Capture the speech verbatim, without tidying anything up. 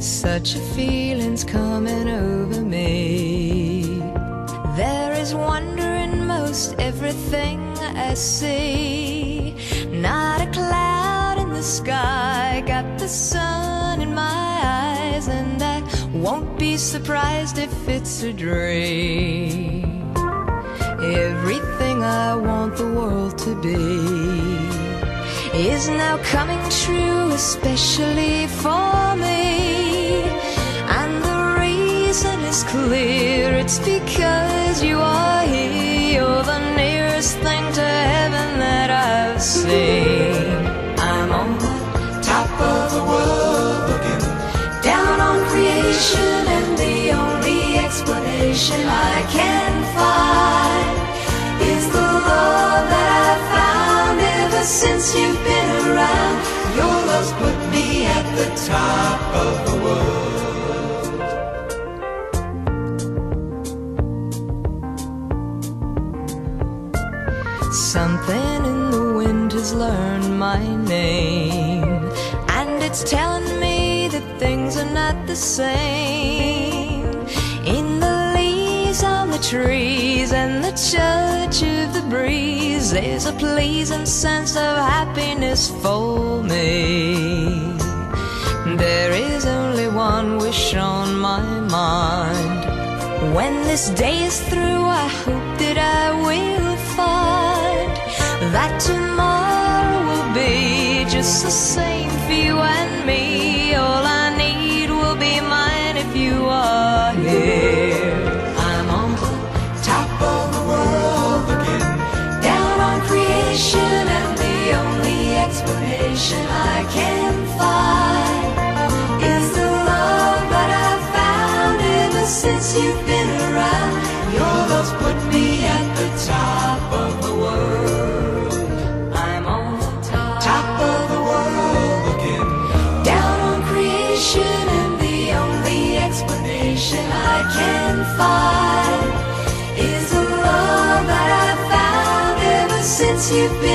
Such a feeling's coming over me. There is wonder in most everything I see. Not a cloud in the sky, got the sun in my eyes, and I won't be surprised if it's a dream. Everything I want the world to be is now coming true, especially for me. And the reason is clear, it's because you are here. You're the nearest thing to heaven that I've seen. I'm on the top of the world, looking down on creation, and the only explanation I can find is the love that I've found ever since you've been around. Your love's put me at the top of the world. Something in the wind has learned my name, and it's telling me that things are not the same. In the leaves on the trees and the touch of the breeze, there's a pleasing sense of happiness for me. There is only one wish on my mind. When this day is through, I hope that I will find that tomorrow will be just the same for you and me. All I need will be mine if you are here. I'm on the top of the world, looking down on creation, and the only explanation I can find is the love that I've found ever since you've been around. Your love's put me at the top of the world. I'm on the top, top of the world, looking down on creation, and the only explanation I can find is the love that I've found ever since you've been